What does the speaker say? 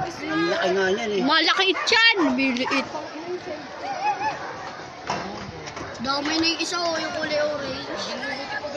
Ang laki nga yan eh. Malaki yan. Biliit. Damay na yung isa yung kulay orange.